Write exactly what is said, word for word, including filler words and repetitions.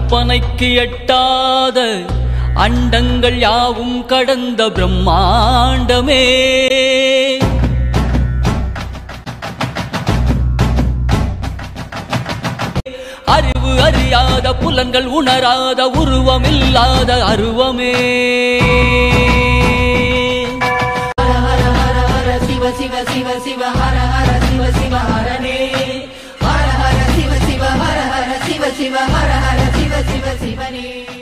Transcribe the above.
கற்பனைக்கு எட்டாத அண்டங்கள் யாவும் கடந்த பிரம்மாண்டமே அறிவு அறியாத புலன்கள் உணராத உருவமில்லாத அருவமே ஹர ஹர ஹர ஹர சிவ சிவ சிவ சிவ ஹர ஹர சிவ சிவ ஹரனே ஹர ஹர சிவ சிவ ஹர ஹர சிவ சிவ ஹர ஹர சிவ சிவ சிவனே